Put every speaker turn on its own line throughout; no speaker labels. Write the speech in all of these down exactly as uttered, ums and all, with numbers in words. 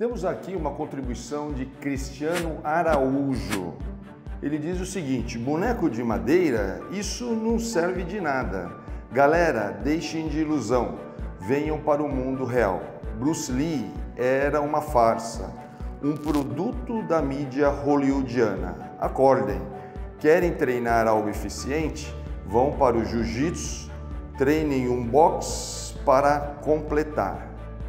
Temos aqui uma contribuição de Cristiano Araújo. Ele diz o seguinte: boneco de madeira, isso não serve de nada. Galera, deixem de ilusão, venham para o mundo real. Bruce Lee era uma farsa, um produto da mídia hollywoodiana. Acordem, querem treinar algo eficiente? Vão para o jiu-jitsu, treinem um boxe para completar.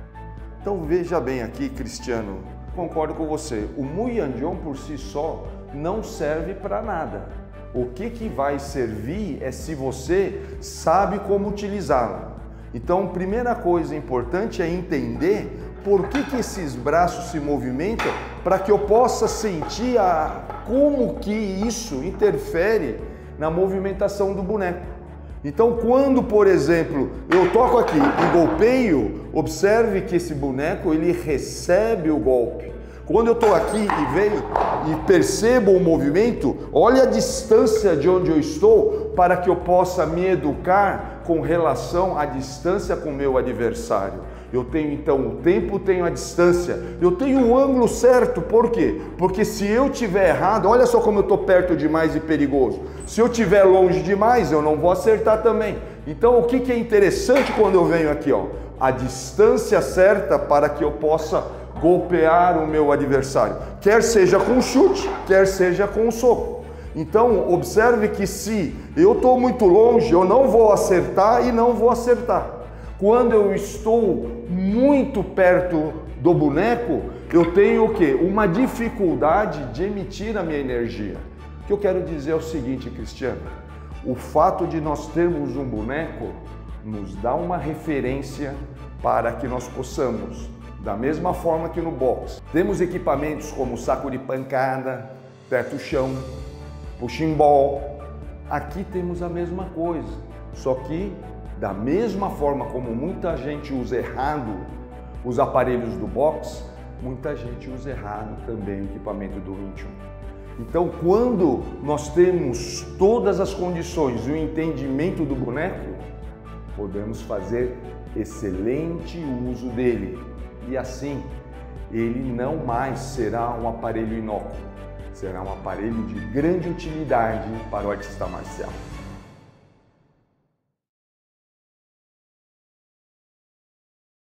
Então veja bem aqui, Cristiano, concordo com você, o Muay-Thai por si só não serve para nada. O que que vai servir é se você sabe como utilizá-lo. Então, primeira coisa importante é entender por que que esses braços se movimentam, para que eu possa sentir a, como que isso interfere na movimentação do boneco. Então, quando, por exemplo, eu toco aqui e golpeio, observe que esse boneco ele recebe o golpe. Quando eu estou aqui e venho e percebo o movimento, olha a distância de onde eu estou para que eu possa me educar com relação à distância com o meu adversário. Eu tenho então o tempo, tenho a distância, eu tenho o ângulo certo, por quê? Porque se eu estiver errado, olha só como eu estou perto demais e perigoso. Se eu estiver longe demais, eu não vou acertar também. Então o que que é interessante quando eu venho aqui, ó? A distância certa para que eu possa golpear o meu adversário, quer seja com chute, quer seja com soco. Então observe que se eu estou muito longe, eu não vou acertar e não vou acertar. Quando eu estou muito perto do boneco, eu tenho o quê? Uma dificuldade de emitir a minha energia. O que eu quero dizer é o seguinte, Cristiano, o fato de nós termos um boneco nos dá uma referência para que nós possamos, da mesma forma que no boxe, temos equipamentos como saco de pancada, teto-chão, pushing ball. Aqui temos a mesma coisa, só que da mesma forma como muita gente usa errado os aparelhos do boxe, muita gente usa errado também o equipamento do Wing Chun. Então, quando nós temos todas as condições e o entendimento do boneco, podemos fazer excelente uso dele. E assim, ele não mais será um aparelho inócuo, será um aparelho de grande utilidade para o artista marcial.